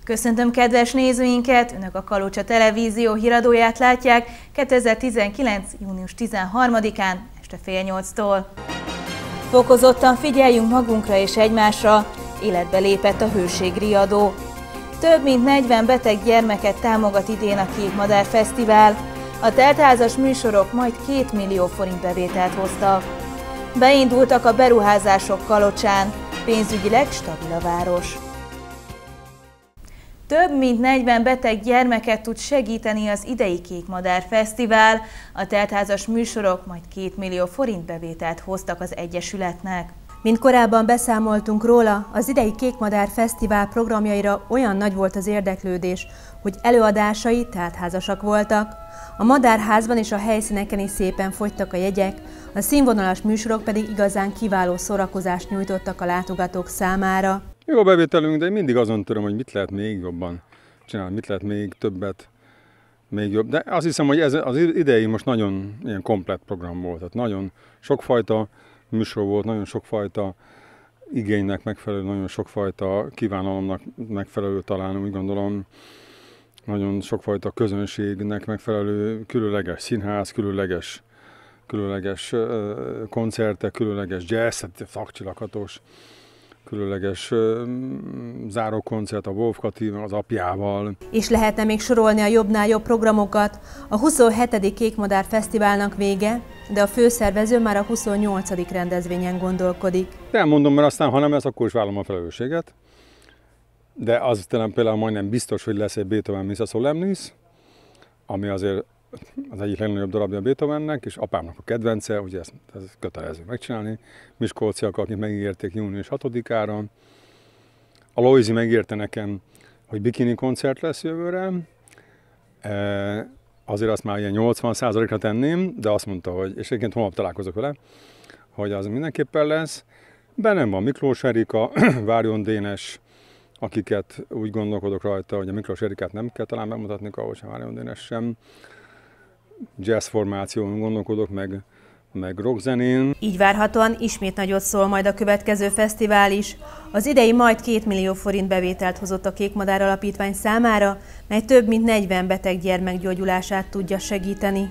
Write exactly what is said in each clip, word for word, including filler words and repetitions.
Köszöntöm kedves nézőinket! Önök a Kalocsa Televízió híradóját látják kétezer-tizenkilenc. június tizenharmadikán este fél nyolctól. Fokozottan figyeljünk magunkra és egymásra, életbe lépett a hőségriadó. Több mint negyven beteg gyermeket támogat idén a Kékmadár Fesztivál. A teltházas műsorok majd két millió forint bevételt hoztak. Beindultak a beruházások Kalocsán, pénzügyileg stabil a város. Több mint negyven beteg gyermeket tud segíteni az idei Kékmadár Fesztivál. A teltházas műsorok majd két millió forint bevételt hoztak az egyesületnek. Mint korábban beszámoltunk róla, az idei Kékmadár Fesztivál programjaira olyan nagy volt az érdeklődés, hogy előadásai teltházasak voltak. A Madárházban és a helyszíneken is szépen fogytak a jegyek, a színvonalas műsorok pedig igazán kiváló szórakozást nyújtottak a látogatók számára. Jó a bevételünk, de én mindig azon töröm, hogy mit lehet még jobban csinálni, mit lehet még többet, még jobb. De azt hiszem, hogy ez az idei most nagyon ilyen komplett program volt. Tehát nagyon sokfajta műsor volt, nagyon sokfajta igénynek megfelelő, nagyon sokfajta kívánalomnak megfelelő talán, úgy gondolom. Nagyon sokfajta közönségnek megfelelő, különleges színház, különleges, különleges koncertek, különleges jazz, szakcsilakatos, különleges uh, zárókoncert a Wolf Kati az apjával. És lehetne még sorolni a jobbnál jobb programokat. A huszonhetedik Kékmadár Fesztiválnak vége, de a főszervező már a huszonnyolcadik rendezvényen gondolkodik. Elmondom, mert aztán, ha nem lesz, akkor is vállalom a felelősséget. De az talán például majdnem biztos, hogy lesz egy Beethoven Missa Solemnis, ami azért az egyik legnagyobb darabja Beethovennek, és apámnak a kedvence, ugye ezt, ez kötelező megcsinálni. Miskolciak, akik megígérték június hatodikára. A Loizi megírta nekem, hogy bikini koncert lesz jövőre. E, azért azt már ilyen nyolcvan százalékra tenném, de azt mondta, hogy, és egyébként holnap találkozok vele, hogy az mindenképpen lesz. Bennem van Miklós Erika, Várjon Dénes, akiket úgy gondolkodok rajta, hogy a Miklós Erikát nem kell talán bemutatni, ahogy sem Várjon Dénes sem. Jazz formáción gondolkodok, meg, meg rockzenén. Így várhatóan ismét nagyot szól majd a következő fesztivál is. Az idei majd két millió forint bevételt hozott a Kékmadár Alapítvány számára, mely több mint negyven beteg gyermek gyógyulását tudja segíteni.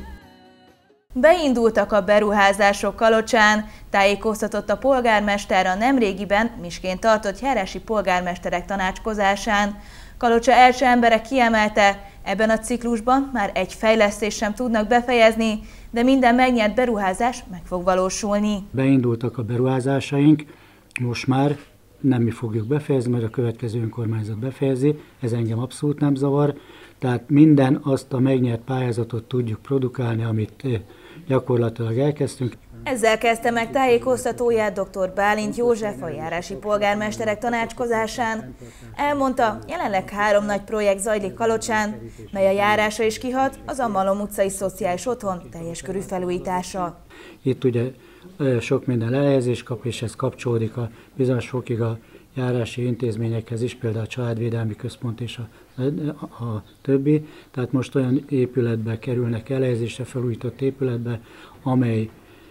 Beindultak a beruházások Kalocsán, tájékoztatott a polgármester a nemrégiben Misként tartott járási polgármesterek tanácskozásán. Kalocsa első embere kiemelte, ebben a ciklusban már egy fejlesztést sem tudnak befejezni, de minden megnyert beruházás meg fog valósulni. Beindultak a beruházásaink, most már nem mi fogjuk befejezni, mert a következő önkormányzat befejezi, ez engem abszolút nem zavar. Tehát minden azt a megnyert pályázatot tudjuk produkálni, amit gyakorlatilag elkezdtünk. Ezzel kezdte meg tájékoztatóját dr. Bálint József a járási polgármesterek tanácskozásán. Elmondta, jelenleg három nagy projekt zajlik Kalocsán, mely a járásra is kihat, az a Malom utcai szociális otthon teljes körű felújítása. Itt ugye sok minden elhelyezés kap, és ez kapcsolódik a bizonyos fokig a járási intézményekhez is, például a Családvédelmi Központ és a, a, a többi. Tehát most olyan épületbe kerülnek elhelyezésre, felújított épületbe, amely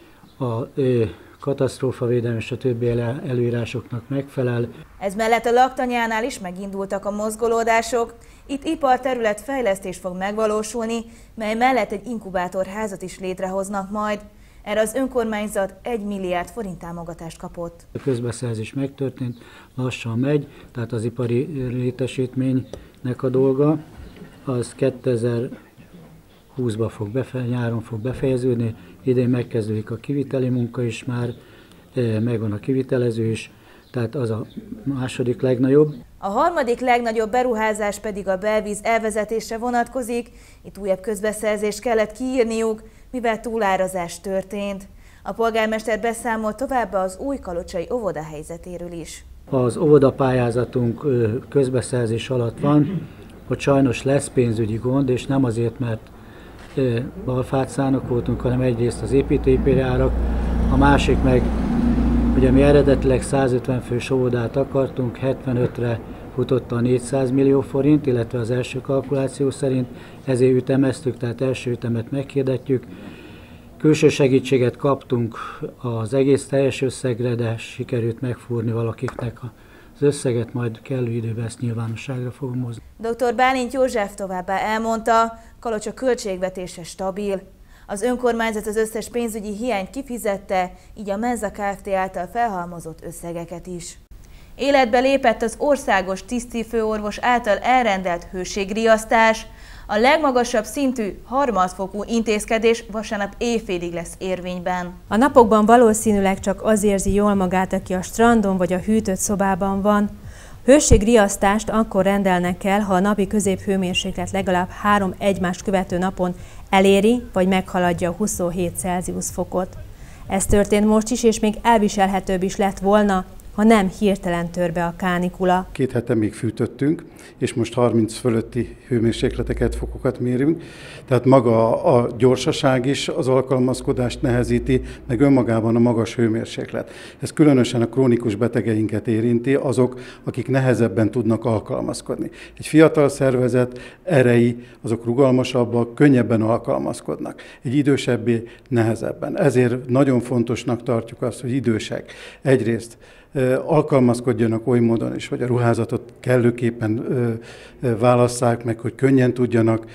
a ö, katasztrófavédelem és a többi előírásoknak megfelel. Ez mellett a laktanyánál is megindultak a mozgolódások. Itt iparterület fejlesztés fog megvalósulni, mely mellett egy inkubátorházat is létrehoznak majd. Erre az önkormányzat egy milliárd forint támogatást kapott. A közbeszerzés megtörtént, lassan megy, tehát az ipari létesítménynek a dolga, az kétezer-húszban fog befe- nyáron fog befejeződni, idén megkezdődik a kiviteli munka is már, megvan a kivitelező is, tehát az a második legnagyobb. A harmadik legnagyobb beruházás pedig a belvíz elvezetésre vonatkozik, itt újabb közbeszerzést kellett kiírniuk, mivel túlárazás történt. A polgármester beszámolt továbbá az új kalocsai óvoda helyzetéről is. Az óvodapályázatunk közbeszerzés alatt van, hogy sajnos lesz pénzügyi gond, és nem azért, mert balfátszának voltunk, hanem egyrészt az építőipari árak, a másik meg, ugye mi eredetileg százötven fős óvodát akartunk, hetvenötre futott a négyszáz millió forint, illetve az első kalkuláció szerint, ezért ütemeztük, tehát első ütemet meghirdetjük. Külső segítséget kaptunk az egész teljes összegre, de sikerült megfúrni valakiknek a az összeget majd kellő időben ezt nyilvánosságra fogom hozni. doktor Bálint József továbbá elmondta, Kalocsa költségvetése stabil. Az önkormányzat az összes pénzügyi hiányt kifizette, így a Menza Kft. Által felhalmozott összegeket is. Életbe lépett az országos tisztifőorvos által elrendelt hőségriasztás. A legmagasabb szintű harmadfokú intézkedés vasárnap éjfélig lesz érvényben. A napokban valószínűleg csak az érzi jól magát, aki a strandon vagy a hűtött szobában van. Hőségriasztást akkor rendelnek el, ha a napi középhőmérséklet legalább három egymást követő napon eléri vagy meghaladja a huszonhét Celsius fokot. Ez történt most is, és még elviselhetőbb is lett volna, ha nem hirtelen tör be a kánikula. Két hete még fűtöttünk, és most harminc fölötti hőmérsékleteket, fokokat mérünk. Tehát maga a gyorsaság is az alkalmazkodást nehezíti, meg önmagában a magas hőmérséklet. Ez különösen a krónikus betegeinket érinti, azok, akik nehezebben tudnak alkalmazkodni. Egy fiatal szervezet erei, azok rugalmasabbak, könnyebben alkalmazkodnak. Egy idősebbé nehezebben. Ezért nagyon fontosnak tartjuk azt, hogy idősek egyrészt alkalmazkodjanak oly módon is, hogy a ruházatot kellőképpen válasszák meg, hogy könnyen tudjanak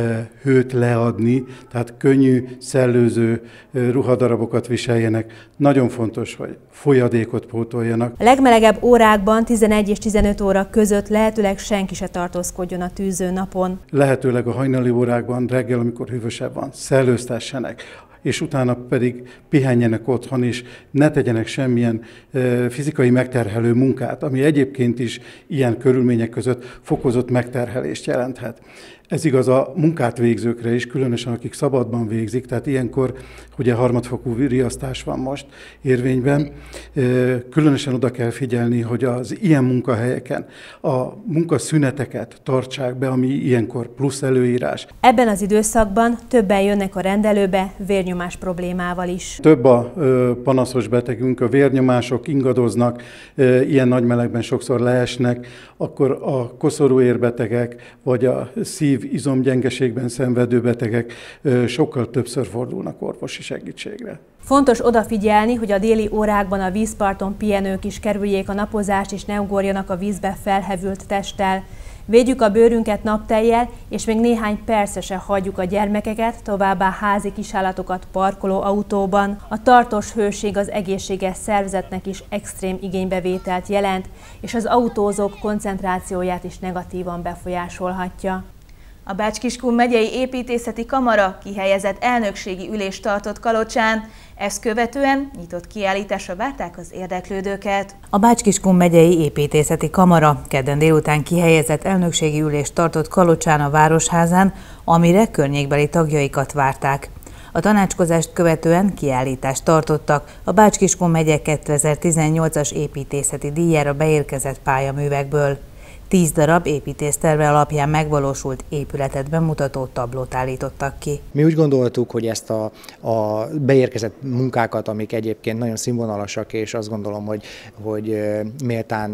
hőt leadni, tehát könnyű, szellőző ruhadarabokat viseljenek. Nagyon fontos, hogy folyadékot pótoljanak. A legmelegebb órákban tizenegy és tizenöt óra között lehetőleg senki se tartózkodjon a tűző napon. Lehetőleg a hajnali órákban, reggel, amikor hűvösebb van, szellőztessenek, és utána pedig pihenjenek otthon, és ne tegyenek semmilyen e, fizikai megterhelő munkát, ami egyébként is ilyen körülmények között fokozott megterhelést jelenthet. Ez igaz a munkát végzőkre is, különösen akik szabadban végzik, tehát ilyenkor ugye harmadfokú riasztás van most érvényben. Különösen oda kell figyelni, hogy az ilyen munkahelyeken a munkaszüneteket tartsák be, ami ilyenkor plusz előírás. Ebben az időszakban többen jönnek a rendelőbe vérnyomás problémával is. Több a panaszos betegünk, a vérnyomások ingadoznak, ilyen nagy melegben sokszor leesnek, akkor a koszorúérbetegek vagy a szív izomgyengeségben szenvedő betegek sokkal többször fordulnak orvosi segítségre. Fontos odafigyelni, hogy a déli órákban a vízparton pihenők is kerüljék a napozást, és ne ugorjanak a vízbe felhevült testtel. Védjük a bőrünket naptejjel, és még néhány percre se hagyjuk a gyermekeket, továbbá házi kisállatokat parkoló autóban. A tartós hőség az egészséges szervezetnek is extrém igénybevételt jelent, és az autózók koncentrációját is negatívan befolyásolhatja. A Bács-Kiskun megyei építészeti kamara kihelyezett elnökségi ülést tartott Kalocsán, ezt követően nyitott kiállításra várták az érdeklődőket. A Bács-Kiskun megyei építészeti kamara kedden délután kihelyezett elnökségi ülést tartott Kalocsán a Városházán, amire környékbeli tagjaikat várták. A tanácskozást követően kiállítást tartottak a Bács-Kiskun megye kétezer-tizennyolcas építészeti díjára beérkezett pályaművekből. Tíz darab építészterve alapján megvalósult épületet bemutató tablót állítottak ki. Mi úgy gondoltuk, hogy ezt a, a beérkezett munkákat, amik egyébként nagyon színvonalasak, és azt gondolom, hogy, hogy méltán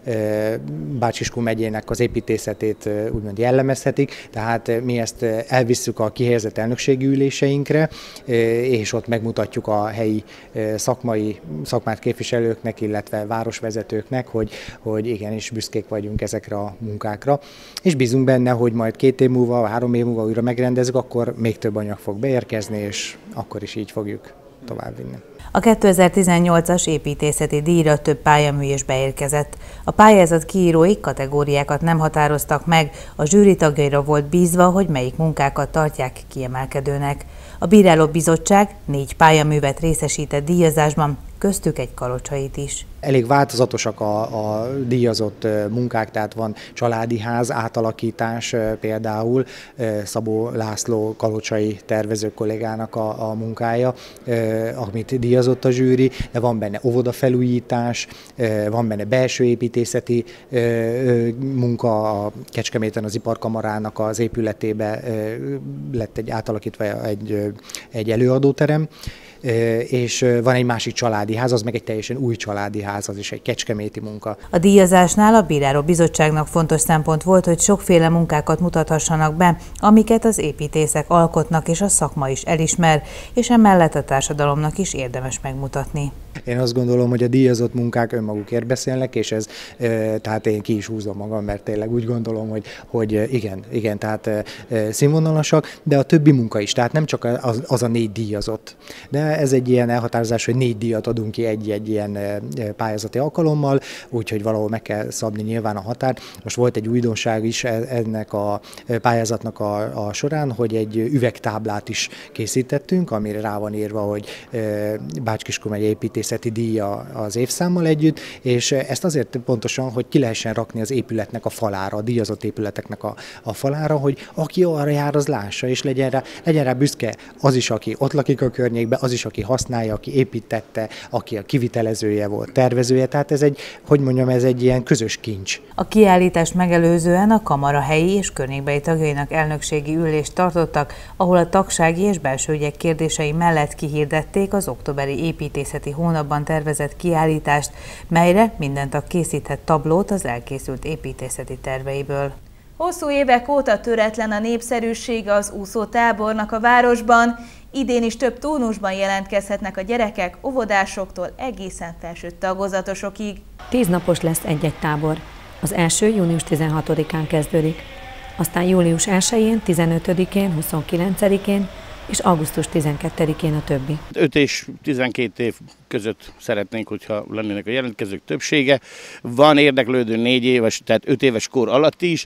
Bács-Kiskun megyének az építészetét úgymond jellemezhetik, tehát mi ezt elvisszük a kihelyezett elnökségi üléseinkre, és ott megmutatjuk a helyi szakmai, szakmát képviselőknek, illetve városvezetőknek, hogy, hogy igenis büszkék vagyunk ezek a munkákra, és bízunk benne, hogy majd két év múlva, három év múlva újra megrendezzük, akkor még több anyag fog beérkezni, és akkor is így fogjuk továbbvinni. A kétezer-tizennyolcas építészeti díjra több pályamű is beérkezett. A pályázat kiírói kategóriákat nem határoztak meg, a zsűri tagjaira volt bízva, hogy melyik munkákat tartják kiemelkedőnek. A bírálóbizottság négy pályaművet részesített díjazásban, köztük egy kalocsait is. Elég változatosak a, a díjazott munkák, tehát van családi ház átalakítás például, Szabó László kalocsai tervező kollégának a, a munkája, amit díjazott a zsűri, de van benne óvodafelújítás, van benne belső építészeti munka, a Kecskeméten az iparkamarának az épületébe lett egy átalakítva egy, egy előadóterem, és van egy másik családi ház, az meg egy teljesen új családi ház, az is egy kecskeméti munka. A díjazásnál a bíráló bizottságnak fontos szempont volt, hogy sokféle munkákat mutathassanak be, amiket az építészek alkotnak és a szakma is elismer, és emellett a társadalomnak is érdemes megmutatni. Én azt gondolom, hogy a díjazott munkák önmagukért beszélnek, és ez, tehát én ki is húzom magam, mert tényleg úgy gondolom, hogy, hogy igen, igen, tehát színvonalasak, de a többi munka is, tehát nem csak az, az a négy díjazott. De ez egy ilyen elhatározás, hogy négy díjat adunk ki egy-egy ilyen pályázati alkalommal, úgyhogy valahol meg kell szabni nyilván a határt. Most volt egy újdonság is ennek a pályázatnak a, a során, hogy egy üvegtáblát is készítettünk, amire rá van írva, hogy Bács-Kiskun megye építészeti díja az évszámmal együtt, és ezt azért pontosan, hogy ki lehessen rakni az épületnek a falára, a díjazott épületeknek a, a falára, hogy aki arra jár, az lássa, és legyen rá, legyen rá büszke az is, aki ott lakik a környékben, az is, aki használja, aki építette, aki a kivitelezője volt, tervezője, tehát ez egy, hogy mondjam, ez egy ilyen közös kincs. A kiállítást megelőzően a kamara helyi és környékbeli tagjainak elnökségi ülést tartottak, ahol a tagsági és belső ügyek kérdései mellett kihirdették az októberi építészeti hónapban tervezett kiállítást, melyre minden tag készíthet tablót az elkészült építészeti terveiből. Hosszú évek óta töretlen a népszerűsége az úszótábornak a városban. Idén is több turnusban jelentkezhetnek a gyerekek, óvodásoktól egészen felső tagozatosokig. Tíz napos lesz egy-egy tábor. Az első június tizenhatodikán kezdődik, aztán július elsején, tizenötödikén, huszonkilencedikén és augusztus tizenkettedikén a többi. öt és tizenkét év között szeretnénk, hogyha lennének a jelentkezők többsége. Van érdeklődő négy éves, tehát öt éves kor alatt is.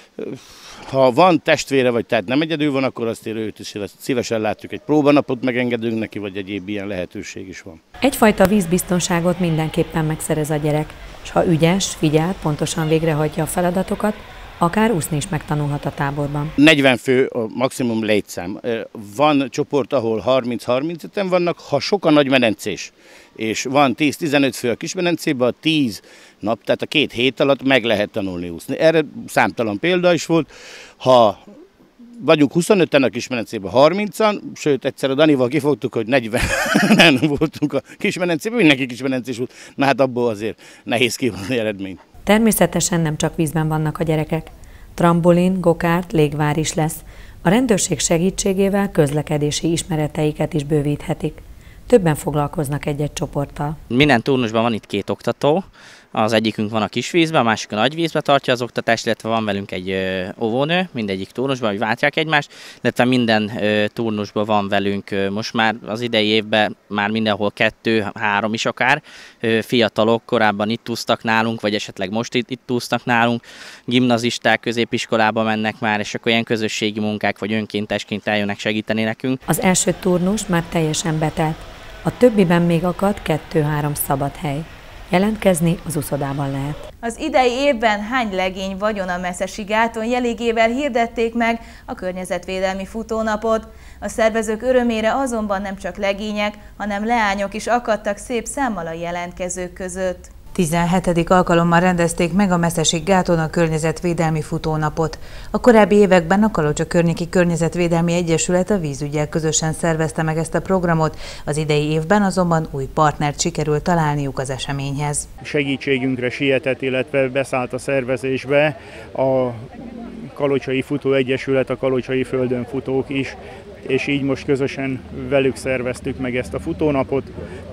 Ha van testvére, vagy tehát nem egyedül van, akkor azt őt is szívesen látjuk, egy próbanapot megengedünk neki, vagy egyéb ilyen lehetőség is van. Egyfajta vízbiztonságot mindenképpen megszerez a gyerek, és ha ügyes, figyel, pontosan végrehajtja a feladatokat, akár úszni is megtanulhat a táborban. negyven fő a maximum létszám. Van csoport, ahol harminc-harmincöten vannak, ha sok a nagy medencés, és van tíz-tizenöt fő a kismedencében, a tíz nap, tehát a két hét alatt meg lehet tanulni úszni. Erre számtalan példa is volt. Ha vagyunk huszonöten a kismedencében, harmincan, sőt egyszer a Danival kifogtuk, hogy negyvenen voltunk a kismedencében, mindenki kismedencés volt, na hát abból azért nehéz kihozni eredményt. Természetesen nem csak vízben vannak a gyerekek. Trambolin, gokárt, légvár is lesz. A rendőrség segítségével közlekedési ismereteiket is bővíthetik. Többen foglalkoznak egy-egy csoporttal. Minden turnusban van itt két oktató. Az egyikünk van a kisvízben, a másik a nagyvízben tartja az oktatást, illetve van velünk egy óvónő, mindegyik turnusban, hogy váltják egymást, illetve minden turnusban van velünk most már az idei évben már mindenhol kettő, három is akár. Fiatalok korábban itt úsztak nálunk, vagy esetleg most itt, itt úsztak nálunk, gimnazisták középiskolába mennek már, és akkor ilyen közösségi munkák vagy önkéntesként eljönnek segíteni nekünk. Az első turnus már teljesen betelt, a többiben még akad kettő-három szabad hely. Jelentkezni az úszodában lehet. Az idei évben hány legény vagyon a Meszesi gáton jelégével hirdették meg a környezetvédelmi futónapot. A szervezők örömére azonban nem csak legények, hanem leányok is akadtak szép számmal a jelentkezők között. tizenhetedik alkalommal rendezték meg a Meszesi gáton a környezetvédelmi futónapot. A korábbi években a Kalocsa Környéki Környezetvédelmi Egyesület a vízüggyel közösen szervezte meg ezt a programot, az idei évben azonban új partnert sikerült találniuk az eseményhez. Segítségünkre sietett, illetve beszállt a szervezésbe a Kalocsai Futó Egyesület, a Kalocsai Földön Futók is, és így most közösen velük szerveztük meg ezt a futónapot.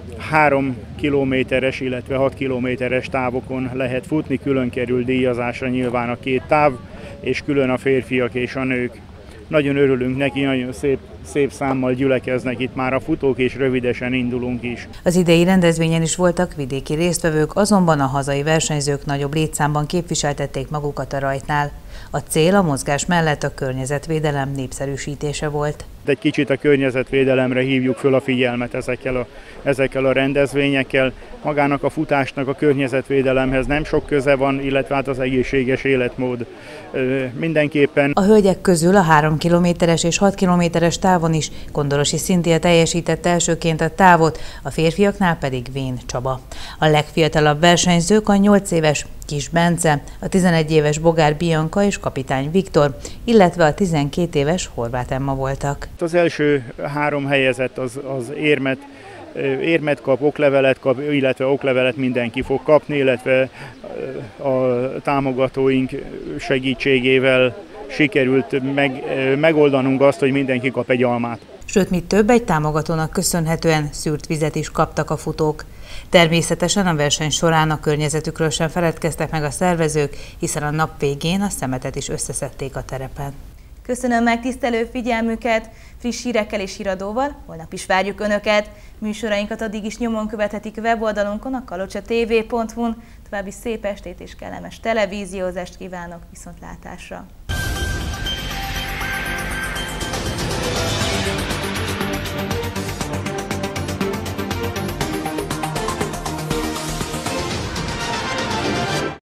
Három kilométeres, illetve hat kilométeres távokon lehet futni, külön kerül díjazásra nyilván a két táv, és külön a férfiak és a nők. Nagyon örülünk neki, nagyon szép, szép számmal gyülekeznek itt már a futók, és rövidesen indulunk is. Az idei rendezvényen is voltak vidéki résztvevők, azonban a hazai versenyzők nagyobb létszámban képviseltették magukat a rajtnál. A cél a mozgás mellett a környezetvédelem népszerűsítése volt. Egy kicsit a környezetvédelemre hívjuk föl a figyelmet ezekkel a, ezekkel a rendezvényekkel. Magának a futásnak a környezetvédelemhez nem sok köze van, illetve hát az egészséges életmód mindenképpen. A hölgyek közül a három kilométeres és hat kilométeres távon is Kondorosi Szintia teljesítette elsőként a távot, a férfiaknál pedig Vén Csaba. A legfiatalabb versenyzők a nyolc éves Kis Bence, a tizenegy éves Bogár Bianca és kapitány Viktor, illetve a tizenkét éves Horváth Emma voltak. Az első három helyezett az, az érmet, érmet kap, oklevelet kap, illetve oklevelet mindenki fog kapni, illetve a támogatóink segítségével sikerült meg, megoldanunk azt, hogy mindenki kap egy almát. Sőt, mi több, egy támogatónak köszönhetően szűrt vizet is kaptak a futók. Természetesen a verseny során a környezetükről sem feledkeztek meg a szervezők, hiszen a nap végén a szemetet is összeszedték a terepen. Köszönöm megtisztelő figyelmüket, friss hírekkel és híradóval holnap is várjuk Önöket. Műsorainkat addig is nyomon követhetik weboldalonkon, a kalocsa-tv pont hu-n. További szép estét és kellemes televíziózást kívánok, viszontlátásra!